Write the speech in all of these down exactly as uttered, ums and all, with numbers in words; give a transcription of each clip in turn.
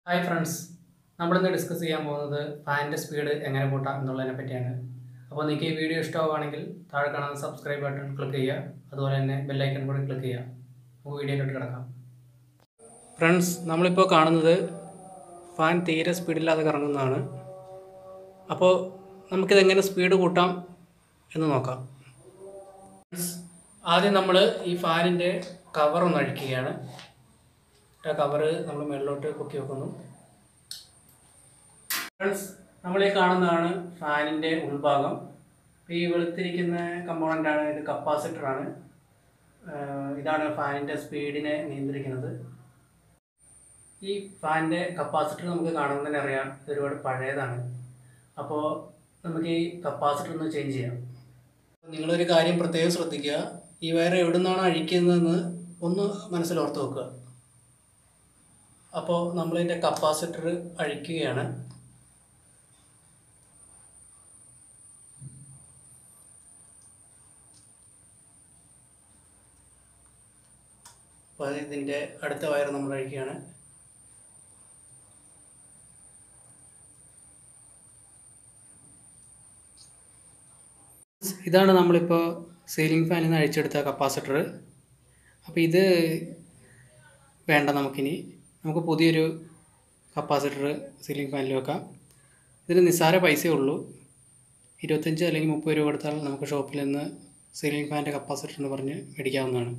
Hi friends, we will discuss the fan speed and If you like video, click subscribe button, click the bell icon, click video. Friends, we will see the fan speed. So, we will speed the fan cover. The cover is cover. Friends, we will see the fan in the ulbagam. This component is the capacitor. This is the fan speed. This fan capacitor we can see the capacitor change. You will see the this wire is അപ്പോൾ നമ്മൾ ഇതിന്റെ capacitor അഴിക്കുകയാണ്. അപ്പോൾ ഇതിന്റെ അടുത്ത wire നമ്മൾ അഴിക്കുകയാണ്. ഇതാണ് നമ്മളിപ്പോൾ ceiling ഫാനിൽ നിന്ന് അഴിച്ചെടുത്ത കപ്പാസിറ്റർ. അപ്പോൾ ഇത് വേണ്ട നമുക്കിനി നമുക്ക് പുതിയൊരു കപ്പാസിറ്റർ സീലിംഗ് ഫാനിൽ വെക്കാം. ഇതിന് നിസ്സാര പൈസയേ ഉള്ളൂ. ഇരുപത്തഞ്ച് അല്ലെങ്കിൽ മുപ്പത് രൂപ കൊടുത്താൽ നമുക്ക് ഷോപ്പിൽ നിന്ന് സീലിംഗ് ഫാനിൻ്റെ കപ്പാസിറ്റർ എന്ന് പറഞ്ഞ് മേടിക്കാവുന്നതാണ്.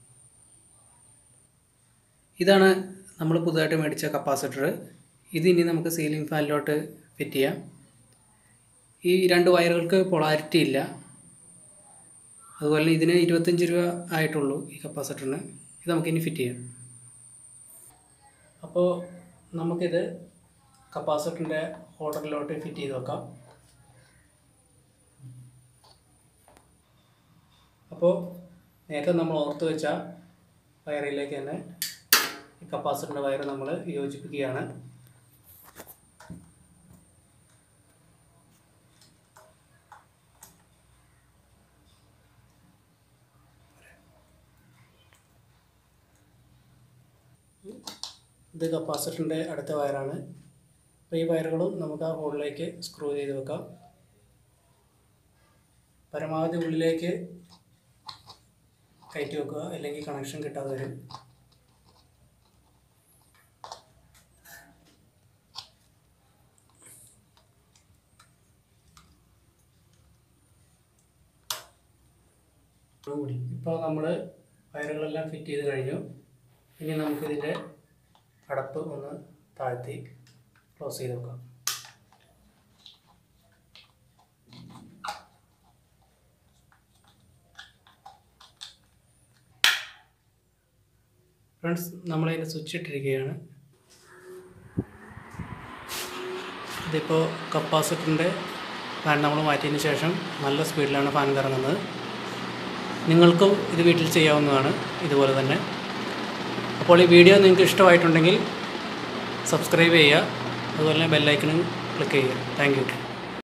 ഇതാണ് നമ്മൾ പുതുതായിട്ട് മേടിച്ച കപ്പാസിറ്റർ. ഇത് ഇനി നമുക്ക് സീലിംഗ് ഫാനിലോട്ട് ഫിറ്റ് ചെയ്യാം. ഈ രണ്ട് വയറുകൾക്ക് പൊളാരിറ്റി ഇല്ല. അതുപോലെ ഇതിന് ഇരുപത്തഞ്ച് രൂപ ആയിട്ടുള്ളൂ ഈ കപ്പാസിറ്ററിന്. ഇത് നമുക്കിനി ഫിറ്റ് ചെയ്യാം. അപ്പോൾ നമുക്കിത് കപ്പാസിറ്ററിൻ്റെ ഹോൾഡറിലോട്ട് ഫിറ്റ് ചെയ്ത് വെക്കാം. അപ്പോൾ നേരത്തെ നമ്മൾ ഓർത്ത് വെച്ച വയറിലേക്ക് തന്നെ ഈ കപ്പാസിറ്ററിൻ്റെ വയർ നമ്മൾ യോജിപ്പിക്കുകയാണ്. ഇത് കപ്പാസിറ്ററിൻ്റെ അടുത്ത വയറാണ്. അപ്പോൾ ഈ വയറുകളും നമുക്ക് ആ ഹോളിലേക്ക് സ്ക്രൂ ചെയ്ത് വെക്കാം. പരമാവധി ഉള്ളിലേക്ക് കയറ്റി വെക്കുക, അല്ലെങ്കിൽ കണക്ഷൻ കിട്ടാതെ വരും. ഇപ്പോൾ നമ്മൾ വയറുകളെല്ലാം ഫിറ്റ് ചെയ്ത് കഴിഞ്ഞു. ഇനി നമുക്കിതിൻ്റെ അടപ്പ് ഒന്ന് താഴ്ത്തി ക്ലോസ് ചെയ്ത് വെക്കാം. ഫ്രണ്ട്സ്, നമ്മളതിന് സ്വിച്ച് ഇട്ടിരിക്കുകയാണ്. ഇതിപ്പോൾ കപ്പാസിറ്ററിൻ്റെ ഫാൻ നമ്മൾ മാറ്റിയതിന് ശേഷം നല്ല സ്പീഡിലാണ് ഫാൻ കറങ്ങുന്നത്. നിങ്ങൾക്കും ഇത് വീട്ടിൽ ചെയ്യാവുന്നതാണ് ഇതുപോലെ തന്നെ. അപ്പോൾ ഈ വീഡിയോ നിങ്ങൾക്ക് ഇഷ്ടമായിട്ടുണ്ടെങ്കിൽ സബ്സ്ക്രൈബ് ചെയ്യുക, അതുപോലെ തന്നെ ബെൽ ഐക്കണും ക്ലിക്ക് ചെയ്യുക. Thank U.